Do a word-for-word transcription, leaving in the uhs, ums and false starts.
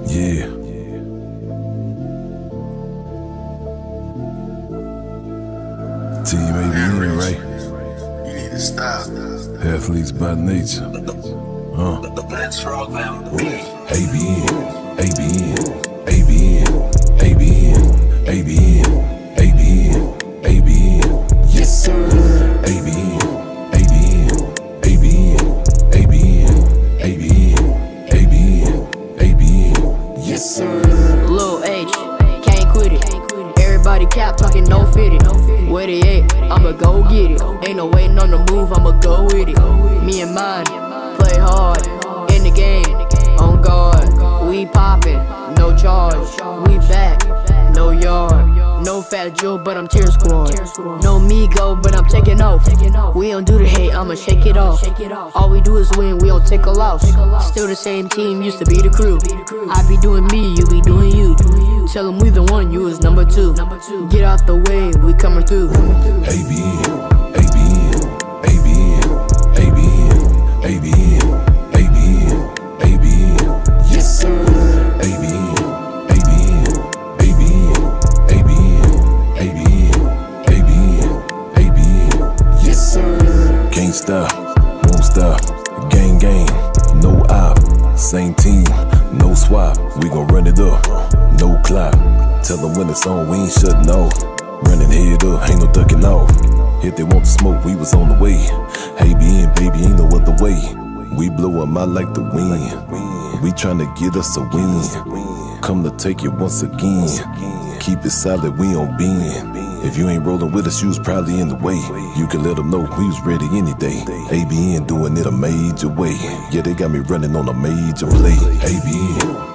Yeah. Team A B N, right? You need to stop. Athletes by nature. Uh. Let's rock them. A B N, A B N, A B N, A B N, A B N, A B N, A B N. Yes, sir. A B N, A B N, A B N, A B N, A B N, A B N, A B N. Yes, sir. Lil H, can't quit it. Everybody cap talking no fitted. Where they at? I'ma go get it. Ain't no waiting on the move, I'ma go with it. Me and mine, play hard, in the game, on guard. We poppin', no charge. We back, no yard. No Fat Joe, but I'm Tear Squad. No Migo, but I'm taking off. We don't do the hate, I'ma shake it off. All we do is win, we don't take a loss. Still the same team, used to be the crew. I be doing me, you be doing you. Tell them we the one, you is number two. Get out the way, we coming through. A B N, A B N, A B N, A B N, A B N, A B N, A B N. Yes, sir. A B N, A B N, A B N, A B N, A B N, A B N, A B N. Yes, sir. Can't stop, won't stop. Gang, gang, no op. Same team, no swap. We gon' run it up, no clock. Tell them when it's on, we ain't shutting off. Running head up, ain't no ducking off. If they want to smoke, we was on the way. A B N, baby, ain't no other way. We blow 'em out like the wind. We tryna get us a win. Come to take it once again. Keep it solid, we on bend. If you ain't rolling with us, you was probably in the way. You can let them know we was ready any day. A B N doing it a major way. Yeah, they got me running on a major play. A B N.